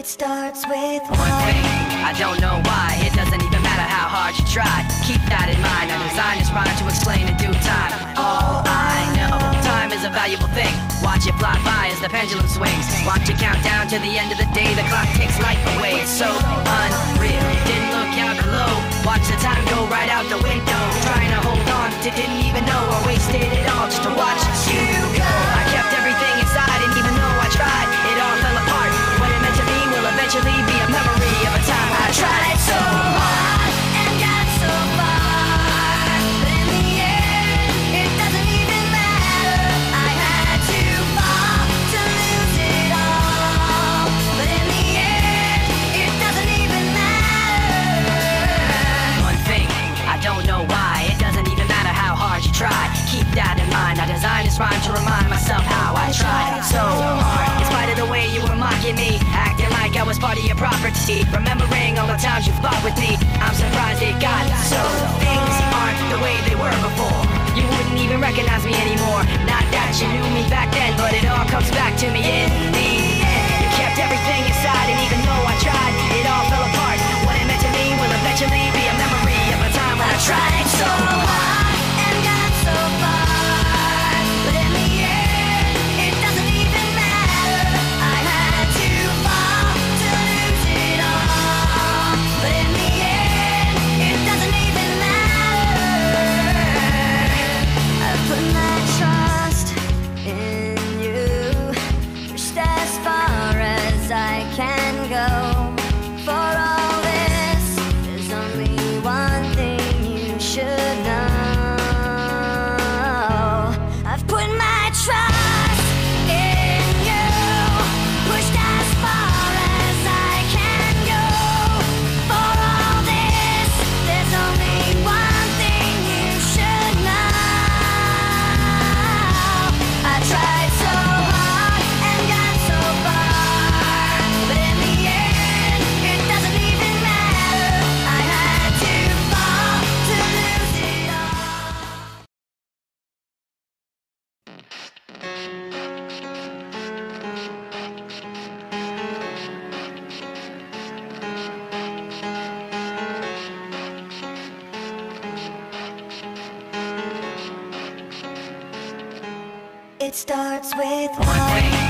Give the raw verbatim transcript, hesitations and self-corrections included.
It starts with one thing. I don't know why. It doesn't even matter how hard you try. Keep that in mind. I designed this rhyme to explain in due time. All I know, time is a valuable thing. Watch it fly by as the pendulum swings. Watch it count down to the end of the day. The clock takes life away. It's so unreal. Didn't look out below. Watch the time go right out the window. Trying to hold on to didn't even know I wasted it all just to watch you go. I kept everything inside, and even though I tried, it all fell apart. What it meant to be will eventually be a memory of a time I tried so hard and got so far, but in the end, it doesn't even matter. I had to fall to lose it all, but in the end, it doesn't even matter. One thing, I don't know why. It doesn't even matter how hard you try. Keep that in mind. I designed this rhyme to remind myself how I tried so hard. In spite of the way you were mocking me, acting like I was part of your property, remembering all the times you fought with me, I'm surprised it got so. Things aren't the way they were before. You wouldn't even recognize me anymore. Not that you knew me back then, but it all comes back to me in the end. You kept everything inside, and even though I tried, it all fell apart. What it meant to me will eventually be a memory of a time when I tried so hard and got so far, but in the end, it doesn't even matter. I had to fall to lose it all, but in the end, it doesn't even matter. I put my trust in you, pushed as far as I can go. For all this, there's only one thing you should know. I've put my trust in you, pushed as far as I can go. For all this, there's only one thing you should know. I tried so hard and got so far, but in the end, it doesn't even matter. I had to fall to lose it all. It starts with One thing,